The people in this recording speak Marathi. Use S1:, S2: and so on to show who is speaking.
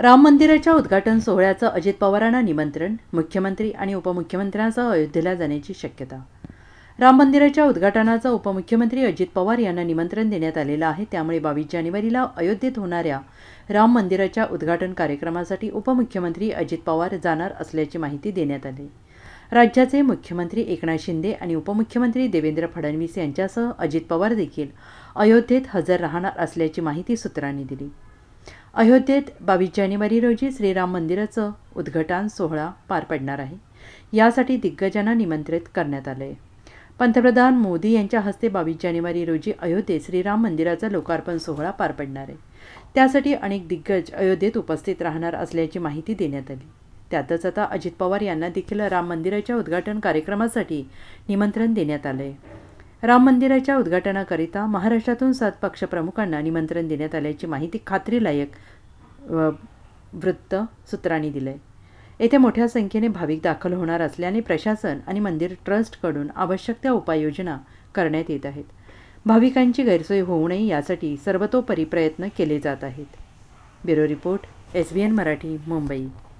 S1: राम मंदिराच्या उद्घाटन सोहळ्याचं अजित पवारांना निमंत्रण, मुख्यमंत्री आणि उपमुख्यमंत्र्यांसह अयोध्येला जाण्याची शक्यता. राम मंदिराच्या उद्घाटनाचं उपमुख्यमंत्री अजित पवार यांना निमंत्रण देण्यात आलेलं आहे. त्यामुळे 22 जानेवारीला अयोध्येत होणाऱ्या राम मंदिराच्या उद्घाटन कार्यक्रमासाठी उपमुख्यमंत्री अजित पवार जाणार असल्याची माहिती देण्यात आली. राज्याचे मुख्यमंत्री एकनाथ शिंदे आणि उपमुख्यमंत्री देवेंद्र फडणवीस यांच्यासह अजित पवार देखील अयोध्येत हजर राहणार असल्याची माहिती सूत्रांनी दिली. अयोध्येत 22 जानेवारी रोजी श्रीराम मंदिराचं उद्घाटन सोहळा पार पडणार आहे. यासाठी दिग्गजांना निमंत्रित करण्यात आले आहे. पंतप्रधान मोदी यांच्या हस्ते 22 जानेवारी रोजी अयोध्येत श्रीराम मंदिराचा लोकार्पण सोहळा पार पडणार आहे. त्यासाठी अनेक दिग्गज अयोध्येत उपस्थित राहणार असल्याची माहिती देण्यात आली. त्यातच आता अजित पवार यांना देखील राम मंदिराच्या उद्घाटन कार्यक्रमासाठी निमंत्रण देण्यात आले आहे. राम मंदिराच्या उद्घाटनाकरिता महाराष्ट्रातून 7 पक्षप्रमुखांना निमंत्रण देण्यात आल्याची माहिती खात्रीलायक वृत्त सूत्रांनी दिलं आहे. येथे मोठ्या संख्येने भाविक दाखल होणार असल्याने प्रशासन आणि मंदिर ट्रस्टकडून आवश्यक त्या उपाययोजना करण्यात येत आहेत. भाविकांची गैरसोय होऊ नये यासाठी सर्वतोपरी प्रयत्न केले जात आहेत. Bureau report, SBN Marathi, Mumbai.